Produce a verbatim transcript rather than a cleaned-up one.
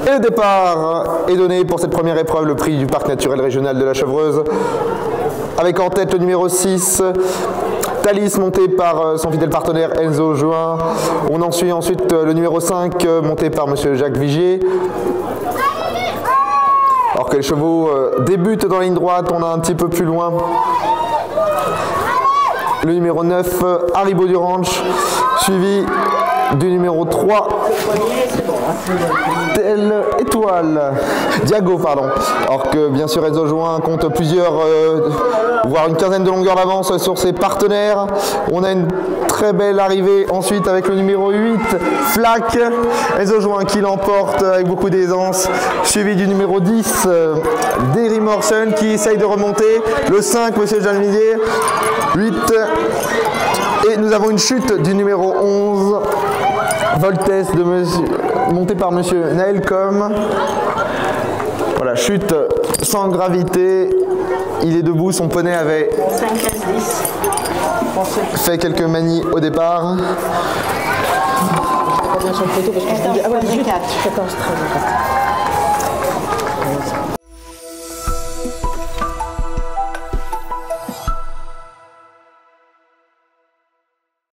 Et le départ est donné pour cette première épreuve, le prix du parc naturel régional de la Chevreuse. Avec en tête le numéro six, Thalys, monté par son fidèle partenaire Enzo Juin. On en suit ensuite le numéro cinq, monté par monsieur Jacques Vigier. Alors que les chevaux débutent dans la ligne droite, on a un petit peu plus loin le numéro neuf, Haribo du Ranch, suivi du numéro trois, Telle Étoile, Diago, pardon. Alors que bien sûr Enzo Juin compte plusieurs, euh, voire une quinzaine de longueurs d'avance sur ses partenaires. On a une très belle arrivée ensuite avec le numéro huit, Flac, Enzo Juin qui l'emporte avec beaucoup d'aisance, suivi du numéro dix, euh, Derry Morrison qui essaye de remonter, le cinq, monsieur Jalmidier, huit, et nous avons une chute du numéro onze, Voltes, de monsieur, monté par monsieur Naël Com. Voilà, chute sans gravité, il est debout, son poney avait fait quelques manies au départ. Bien sur le photo parce que je dis, ah ouais, quatorze, treize.